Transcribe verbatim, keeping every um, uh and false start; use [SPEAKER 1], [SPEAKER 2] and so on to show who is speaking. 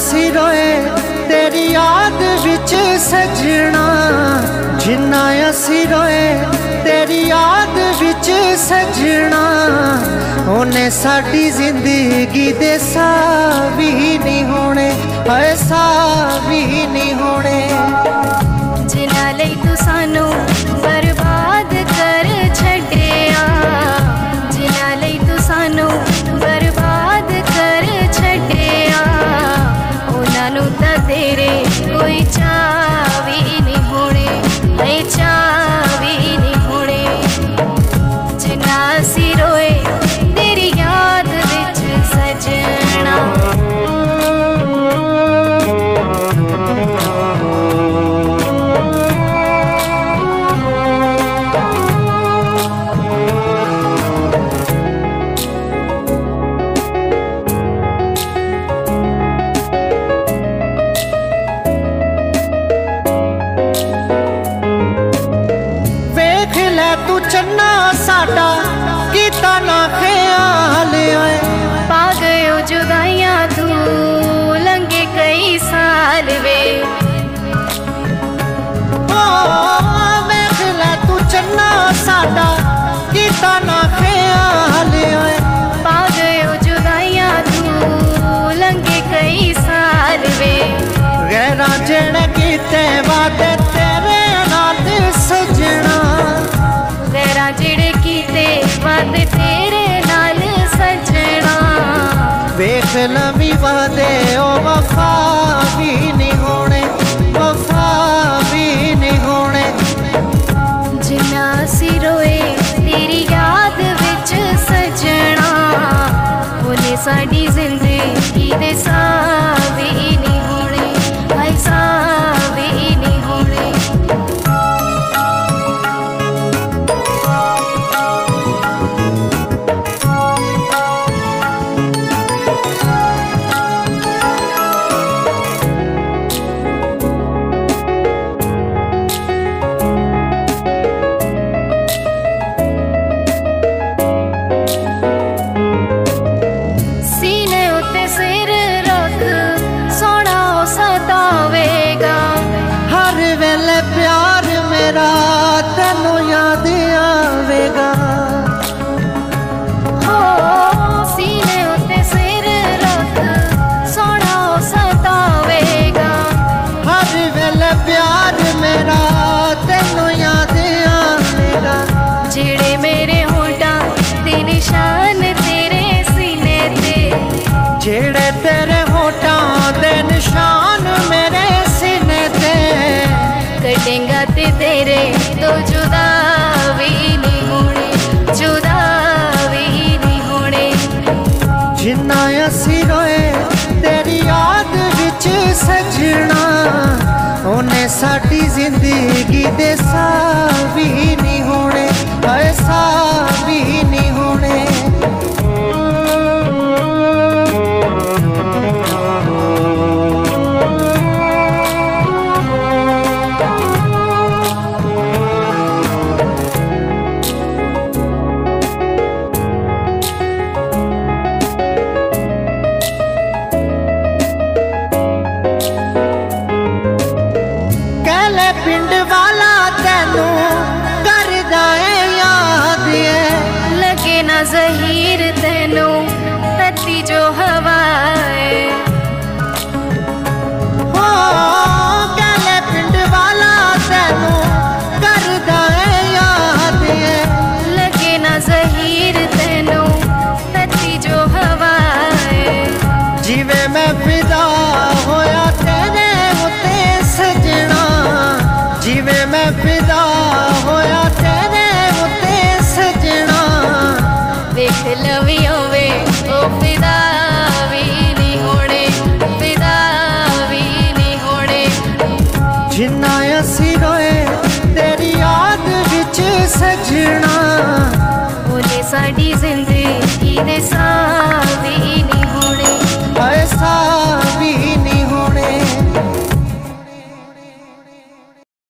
[SPEAKER 1] असी रोए तेरी याद विच सजना, जिन्ना असी रोए तेरी याद विच सजना, उन्हें साडी जिंदगी दे सा भी नहीं होने, ऐसा भी नहीं होने।
[SPEAKER 2] जिन्ना लई तू सानू बर्बाद कर छड्डिया, जिन्ना लई तू सानू बर्बाद कर छड्डिया, उन्हां नूं तां तेरे कोई चाह भी नहीं होने, ऐ चाह भी नहीं होने। जिन्ना असी रोए तेरी याद विच सजना,
[SPEAKER 1] तू चन्ना साडा कीता ना ख्याल आए,
[SPEAKER 2] पा गयो जुदाइयां तू लंघे कई साल वे।
[SPEAKER 1] ओ वेख ले तू चन्ना साडा कीता ना ख्याल आए,
[SPEAKER 2] पा गयो जुदाइयां तू लंघे कई साल वे।
[SPEAKER 1] गैरा जेड़े कीते वादे तेरे नाल सजना,
[SPEAKER 2] गैरा जेड़े कीते वादे तेरे नाल सजना,
[SPEAKER 1] वेख लवी वादे ओ वफा भी नहीं होने, वफा भी नहीं होने।
[SPEAKER 2] जिन्ना असी रोए तेरी याद विच सजना, उन्हें साडी जिंदगी दे सा भी नहीं होने, ऐसा भी नहीं होने।
[SPEAKER 1] प्यार मेरा तेनू याद आवेगा,
[SPEAKER 2] हो सीने उत्ते सिर रख सोना सतावेगा,
[SPEAKER 1] हर वेले प्यार मेरा तेनू याद आवेगा।
[SPEAKER 2] जेड़े मेरे होठा दे निशान तेरे सीने ते,
[SPEAKER 1] जेड़े तेरे होठा दे निशान मेरे सीने ते,
[SPEAKER 2] कटेंगा ते तेरे तो जुदा भी नहीं होने, जुदा भी नहीं होने।
[SPEAKER 1] जिन्ना असी रोए तेरी याद विच सजना, उन्हें साडी जिंदगी दे सा भी नहीं होने, ऐसा भी नहीं होने। पिंड वाला तेनू कर जाए याद है,
[SPEAKER 2] लगे ना जहीर तेनू तती जो हवाए।
[SPEAKER 1] हो गले पिंड वाला तेनू कर जाए याद है,
[SPEAKER 2] लगे ना जहीर तेनू तती जो हवाए।
[SPEAKER 1] जिवे मैं फिदा होया तेरे उत्ते सजना, जिवे मैं फिदा होया तेरे उत्ते सजना,
[SPEAKER 2] वेख लवी होवे ओ फिदा भी नहीं होने, फिदा भी नहीं होने।
[SPEAKER 1] जिन्ना असी रोए तेरी याद विच सजना,
[SPEAKER 2] उन्हें साडी जिंदगी दे सा